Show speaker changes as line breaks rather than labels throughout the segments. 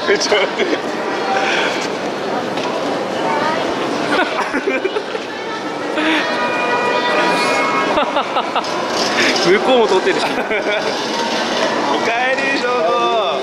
めっちゃ笑ってる。
向こうも撮ってるし。
おかえり、どうぞ。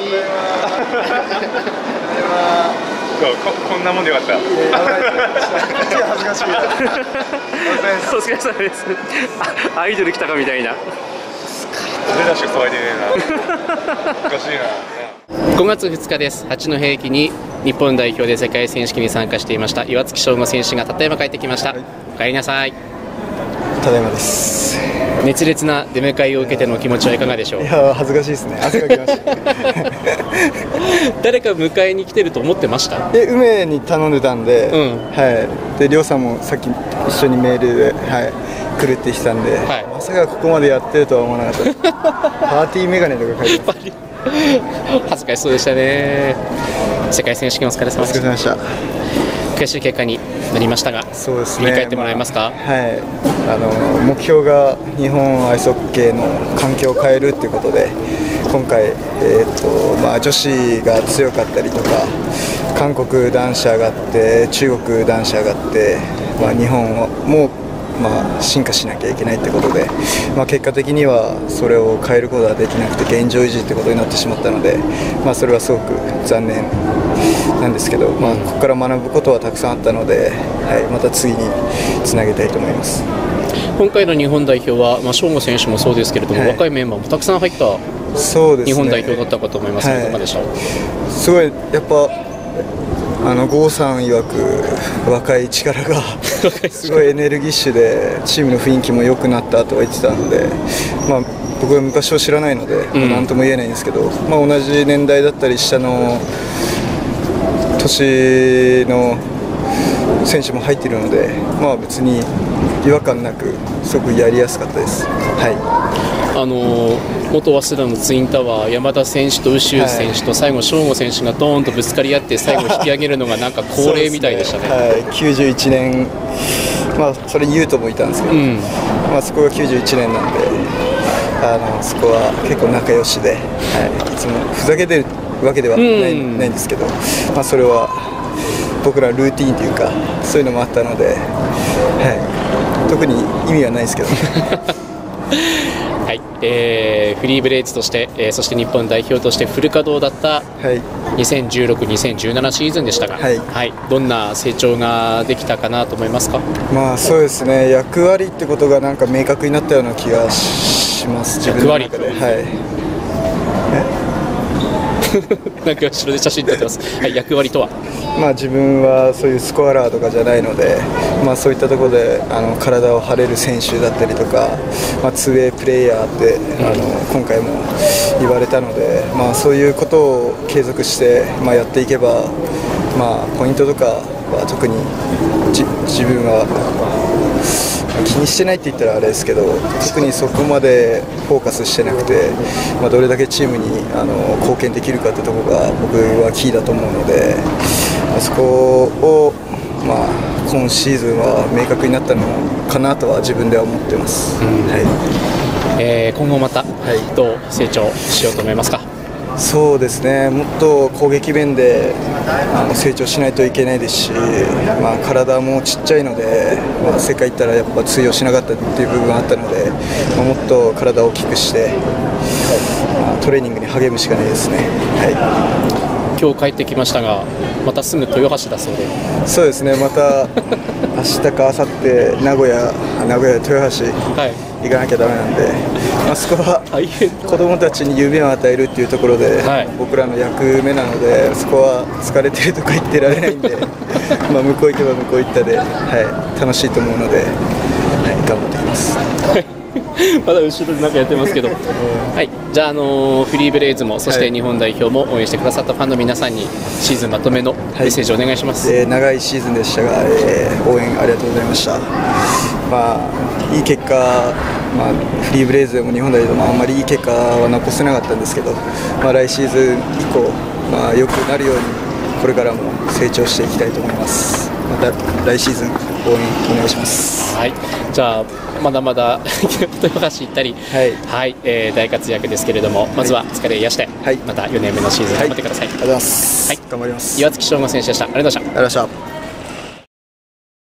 こんなもんでよかった。
恥ずかしい。
お疲れ様です。アイドル来たかみたいな。
俺らしか騒いでねえな。おかしいな。
5月2日です。八戸駅に日本代表で世界選手権に参加していました岩槻翔吾選手がたった今帰ってきました。お帰りなさい。
ただいまです。
熱烈な出迎えを受けての気持ちはいかがでしょう。
いや恥ずかしいですね。汗かきました。
誰か迎えに来てると思ってました。
梅に頼んでたんで、はい。で、りょうさんもさっき一緒にメールで、はい、来るって来たんで、はい、まさかここまでやってるとは思わなかったです。パーティーメガネとか書いてます。
恥ずかしそうでしたね。世界選手権お疲れ様でした。
お疲れ様でした。
悔しい結果になりましたが、
そうですね、
振り返ってもらえますか。
はい、目標が日本アイスホッケーの環境を変えるということで、今回、女子が強かったりとか、韓国男子上がって中国男子上がって、日本も進化しなきゃいけないということで、結果的にはそれを変えることはできなくて現状維持ということになってしまったので、それはすごく残念なんですけど、ここから学ぶことはたくさんあったので、はい、また次につなげたいと思います。
今回の日本代表は、翔吾選手もそうですけれども、若いメンバーもたくさん入った日本代表だったかと思いますが、いかがでした？
すごいやっぱ郷さん曰く若い力がすごいエネルギッシュでチームの雰囲気も良くなったとは言ってたので、僕は昔を知らないので何とも言えないんですけど、同じ年代だったり下の年の選手も入っているので、別に違和感なくすごくやりやすかったです。
元早稲田のツインタワー、山田選手と宇宙選手と最後翔吾選手がドーンとぶつかり合って最後引き上げるのがなんか恒例みたいでしたね。
91年、それ言うともいたんですけど、そこが91年なんで、そこは結構仲良しで、いつもふざけてるわけではないんですけど、それは僕らルーティーンというかそういうのもあったので、特に意味はないですけど。
はい、フリーブレイズとして、そして日本代表としてフル稼働だった2016、2017シーズンでしたが、どんな成長ができたかなと思いますか？
そうですね、役割ってことがなんか明確になったような気がします。
役割、なんか後ろで写真撮ってます。役割とは
自分はそういうスコアラーとかじゃないので、そういったところで体を張れる選手だったりとか、2way プレーヤーって今回も言われたので、そういうことを継続してやっていけば、ポイントとかは特に自分は気にしてないって言ったらあれですけど、特にそこまでフォーカスしてなくて、どれだけチームに貢献できるかってところが僕はキーだと思うので、そこを今シーズンは明確になったのかなとは自分では思ってます。
今後またどう成長しようと思いますか？
そうですね、もっと攻撃面で成長しないといけないですし、体もちっちゃいので、世界行ったらやっぱ通用しなかったっていう部分があったので、もっと体を大きくして、トレーニングに励むしかないですね。
今日帰ってきましたが、またすぐ豊橋だそうで。
そうですね、また明日か明後日名古屋豊橋行かなきゃだめなんで、そこは子どもたちに夢を与えるっていうところで、僕らの役目なので、そこは疲れてるとか言ってられないんで、向こう行けば向こう行ったで、楽しいと思うので、頑張ってきます。
まだ後ろでなんかやってますけど、じゃあ、フリーブレイズもそして日本代表も応援してくださったファンの皆さんにシーズンまとめのメッセージをお願いします。
長いシーズンでしたが、応援ありがとうございました。いい結果、フリーブレイズでも日本代表でもあんまりいい結果は残せなかったんですけど、来シーズン以降、良くなるようにこれからも成長していきたいと思います。 また来シーズン応援お願いします。
はい、じゃあまだまだ豊橋行ったり、はい、大活躍ですけれども、まずは疲れ癒して、また4年目のシーズン頑張ってください。
ありがとうございます。
はい、
頑張ります。
岩槻翔吾選手でした。ありがとうございました。
ありがとうございました。